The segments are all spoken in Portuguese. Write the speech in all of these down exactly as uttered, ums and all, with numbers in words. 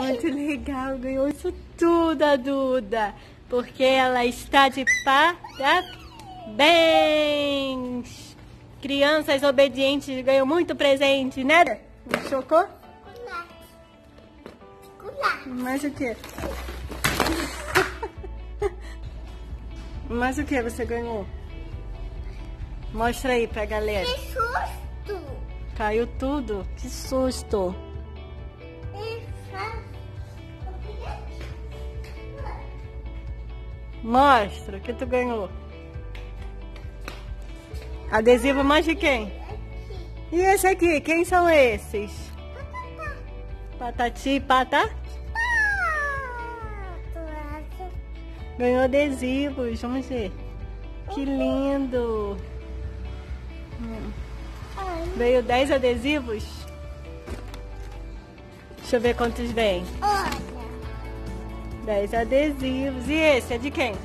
Muito legal, ganhou isso tudo a Duda. Porque ela está de parabéns. Crianças obedientes ganham muito presente, né? Não chocou? Mais o que? Mais o que você ganhou? Mostra aí pra galera. Que susto! Caiu tudo? Que susto! Mostra o que tu ganhou. Adesivo mais de quem? E esse aqui? Quem são esses? Patati e Patá? Ganhou adesivos, vamos ver. Que lindo! Hum. Veio dez adesivos? Deixa eu ver quantos vem. dez adesivos. E esse é de quem?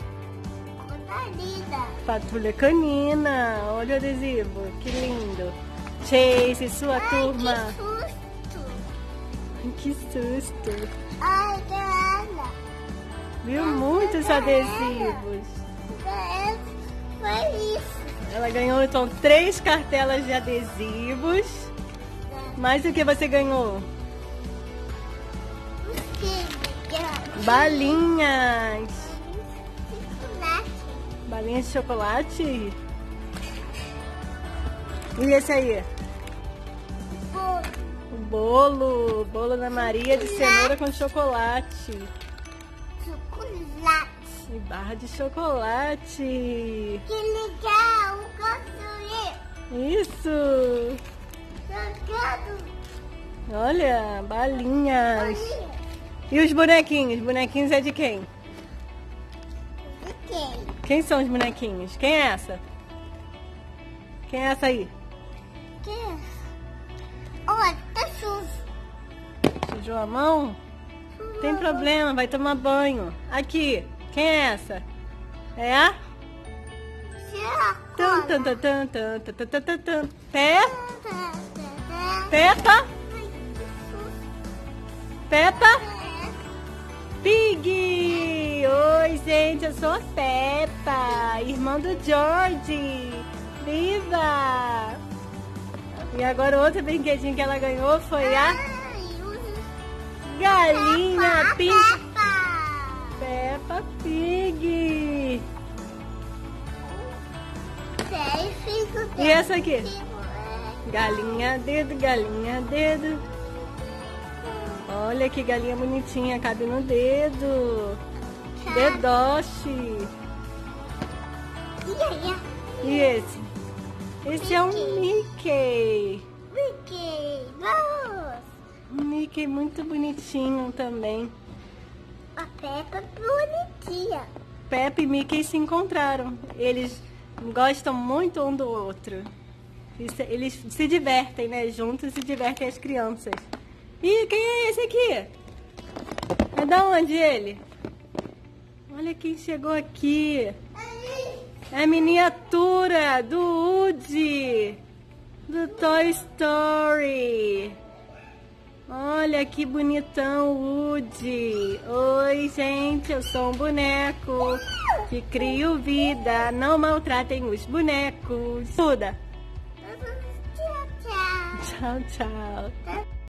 Patrulha Canina. Olha o adesivo, que lindo. Chase, sua Ai, turma. Que susto! Que susto! Ai, Ana! Viu muitos adesivos. Foi isso. Ela ganhou então três cartelas de adesivos. Mais o que você ganhou? Balinhas. Balinhas de chocolate. E esse aí? O bolo. Bolo da Maria de cenoura com chocolate. Chocolate. E barra de chocolate. Que legal. Construir. Isso. Jogando. Olha, balinhas. E os bonequinhos? Bonequinhos é de quem? De quem? Quem são os bonequinhos? Quem é essa? Quem é essa aí? Quem? Olha, tá sujo. Sujou a mão? Tem problema, vai tomar banho. Aqui, quem é essa? É a? Tan, tan, tan, tan, tan, tan, tan, tan, tan. Pé? Peppa? Peppa? Pig! Oi, gente, eu sou a Peppa, irmã do George. Viva! E agora outro brinquedinho que ela ganhou foi a galinha Pig. Peppa Pig. E essa aqui? Galinha dedo, galinha dedo. Olha que galinha bonitinha, cabe no dedo. Dedoche. E esse? Esse é um Mickey. Mickey, vamos. Um Mickey muito bonitinho também. A Peppa bonitinha. Peppa e Mickey se encontraram. Eles gostam muito um do outro. Eles se divertem, né? Juntos se divertem as crianças. Ih, quem é esse aqui? É da onde ele? Olha quem chegou aqui. É a miniatura do Woody, do Toy Story. Olha que bonitão o Woody. Oi, gente, eu sou um boneco que crio vida. Não maltratem os bonecos. Duda. Tchau, tchau. Tchau, tchau.